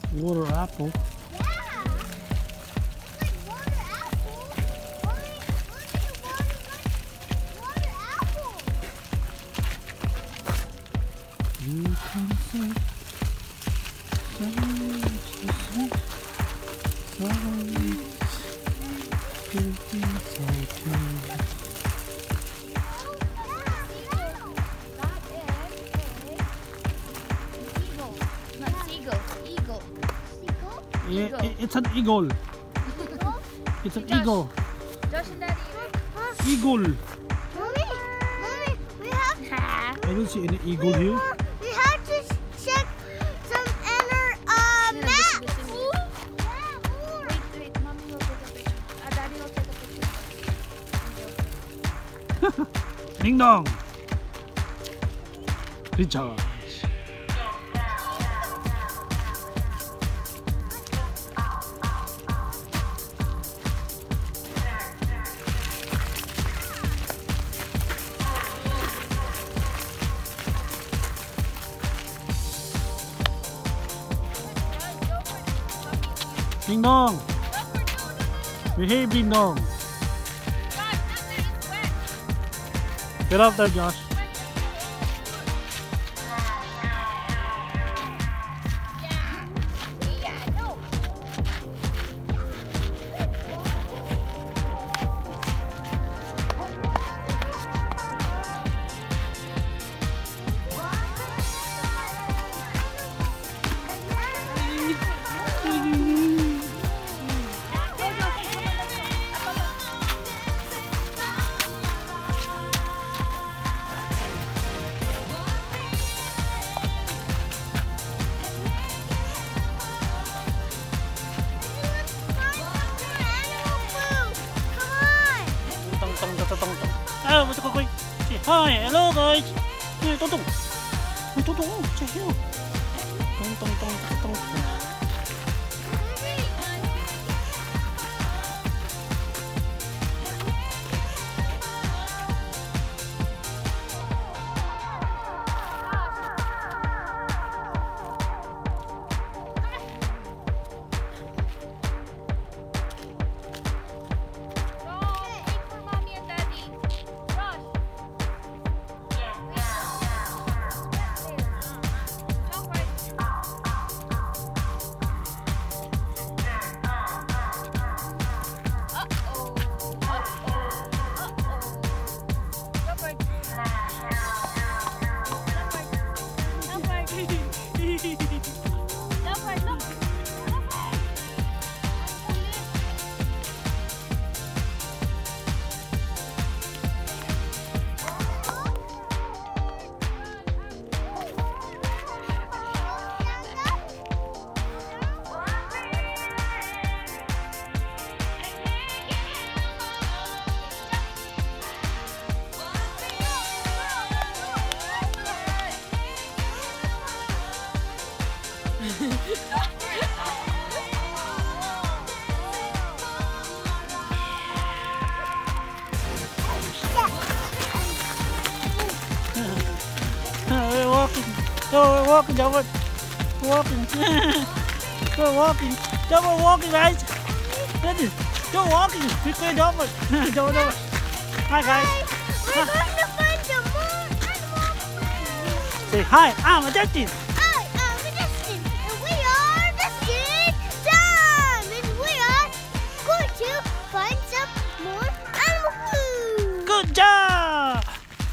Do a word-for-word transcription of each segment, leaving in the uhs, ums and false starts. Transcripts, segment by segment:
Water apple. Yeah. Like water apple. Mommy, look at water, water apple. You can say Yeah, it's an eagle. It's an eagle. Josh and Daddy. Eagle. Mommy, mommy, we have. I don't see any eagle here. We have to check some inner uh, maps. Wait, wait, mommy will take a picture. Uh, daddy will take a picture. Ding dong. Recharge. Ding dong. Behave, ding dong. Get up there, Josh. Ah, what's up, say hi, hello guys. Hey, Tong Tong. Hey, Tong Tong, say hello. Tong Tong Tong Tong Tong. We're walking. No, we're walking, Jumbo. Walking. We're walking. Jumbo, walking, guys. Ready? Go walking. Quickly, Jumbo. Jumbo, Jumbo. Hi, guys. We're going to find the moon animal. Say hi. I'm a Justin. Hi, I'm Justin, and we are the Skin Time, and we are going to find some more animal food. Good job.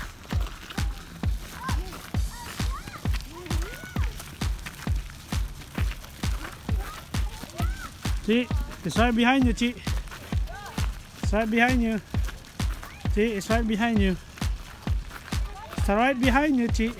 See, it's right behind you, Chi. It's right behind you. See, it's right behind you. It's right behind you, Chi.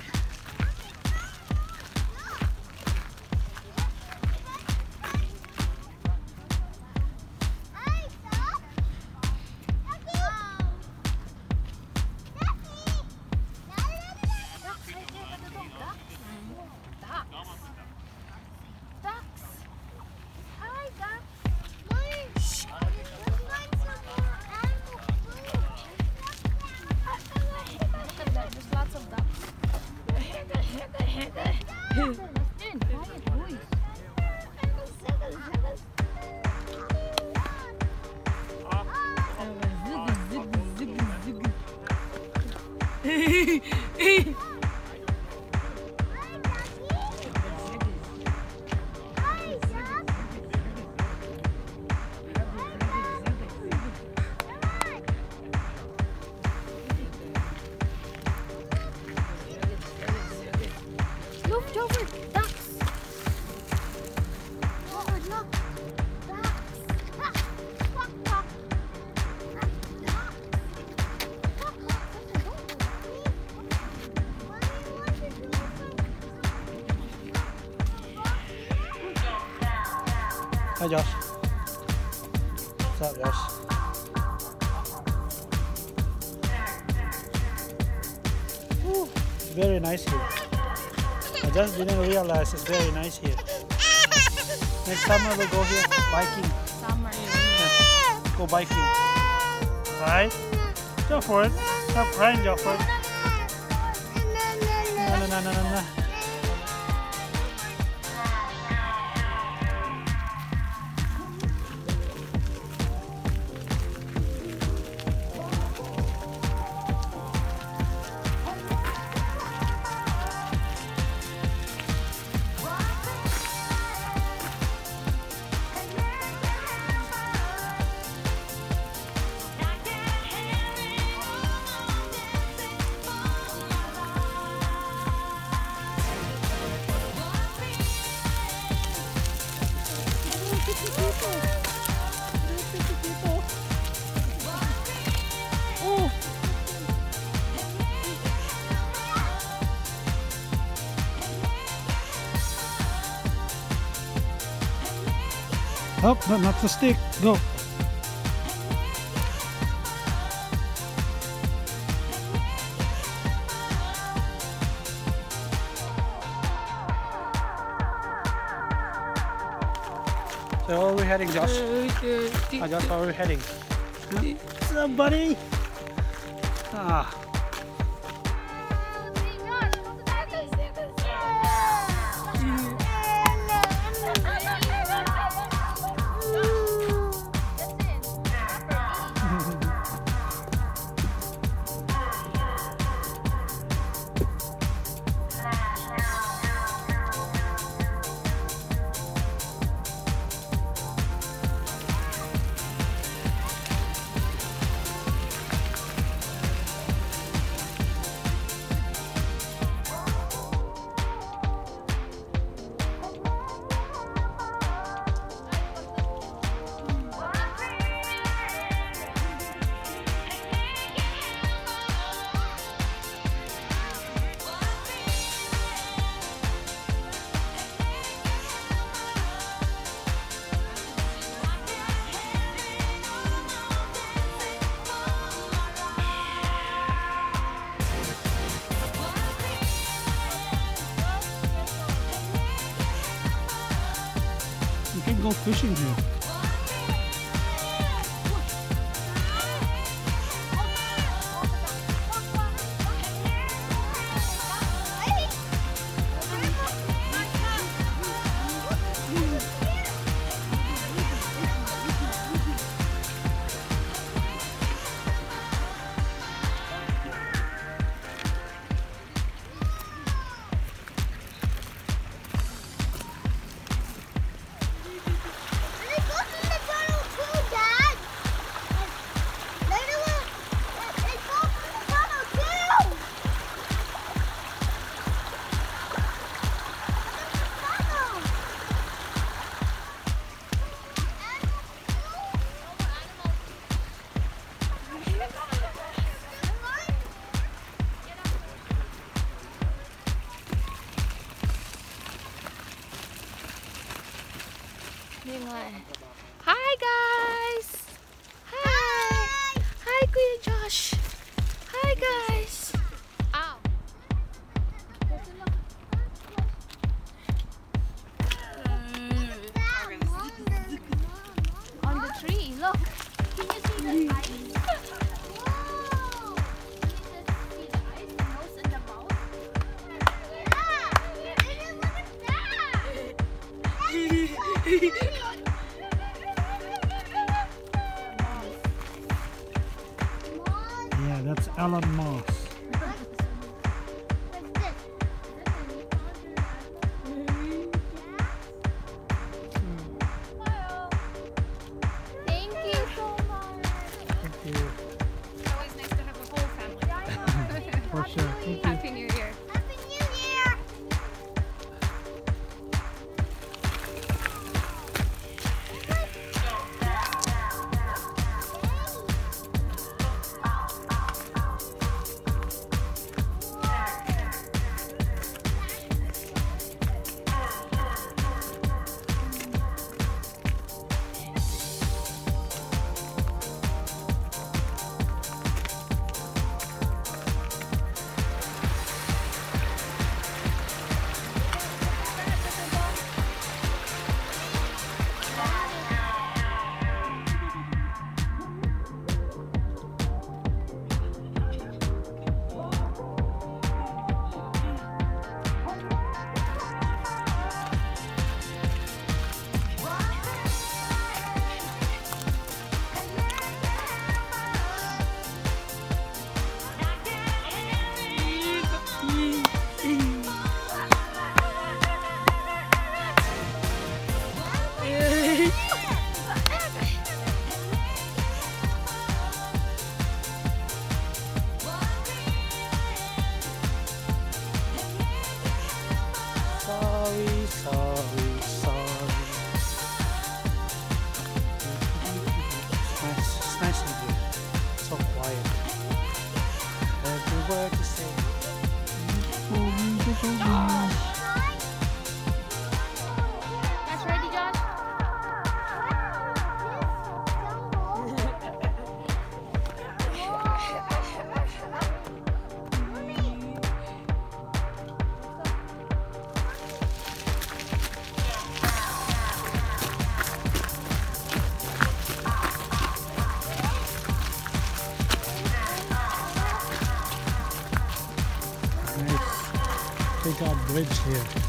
Look, Jover, ducks. Oh, look. Ducks. Quack, quack, quack. Ducks. Quack, quack. Mommy, what is it? Hi Josh. What's up, Josh? Ooh, very nice here. I just didn't realize it's very nice here. Next summer we'll go here biking. Summer. Yeah, go biking. Right? Go for it. Stop crying, Joffrey. No, no, no, no, no, no. Oh, no, not the stick. Go. So where are we heading, Josh? Hi, Josh, where are we heading? Huh? What's up, buddy? Ah. You can go fishing here. Hi guys! Hi! Hi Kuya Josh! Hi guys! Ow! On the tree, look! Can you see the eyes? Yeah, that's Alan Moss. ridge here.